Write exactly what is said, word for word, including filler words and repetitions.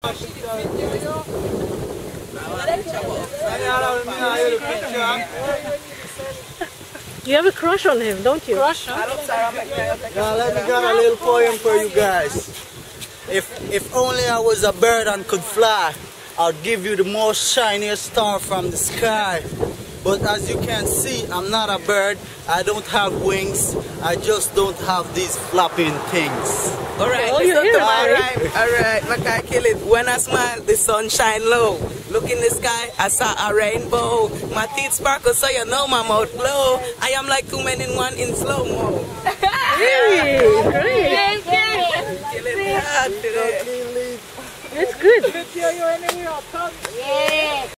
You have a crush on him, don't you? Crush, huh? Now let me get a little poem for you guys. If if only I was a bird and could fly, I'd give you the most shiniest star from the sky. But as you can see, I'm not a bird. I don't have wings. I just don't have these flapping things. Alright, Oh, you're here, alright, alright, I can't kill it. When I smile, the sun shine low. Look in the sky, I saw a rainbow. My teeth sparkle, so you know my mouth glow. I am like two men in one in slow-mo. Hey, great. Kill it hard today. It's good. Yeah.